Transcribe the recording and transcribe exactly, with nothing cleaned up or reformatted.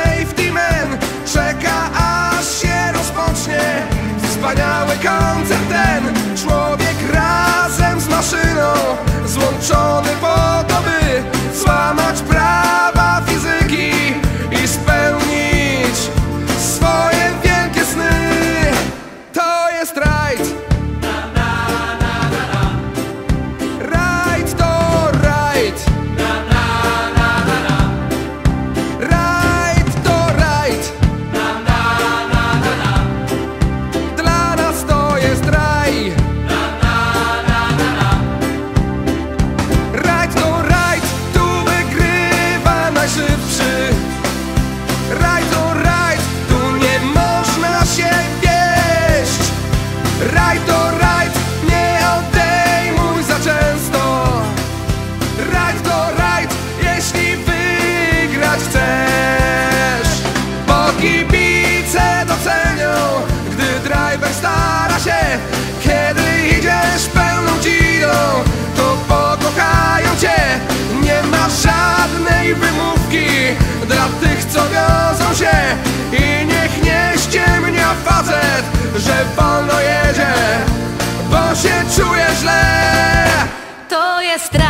safety man czeka, aż się rozpocznie wspaniały koncert ten. Człowiek razem z maszyną złączony po to, by złamać prawa fizyki i spełnić swoje wielkie sny. To jest rajd. Rajd to rajd. Rajd to rajd. Dla nas to jest raj. Rajd to rajd, tu wygrywa najszybszy. Rajd to rajd, tu nie można się wieść. Rajd to rajd, nie odejmuj za często. Rajd to rajd, jeśli wygrać chcesz. Bo kibice docenią, gdy driver stara się. Kiedy idziesz pełną dzidą, to pokochają cię. Nie ma żadnej wymówki dla tych, co wiozą się. I niech nie ściemnia facet, że wolno jedzie, bo się czuje źle. To jest rajd.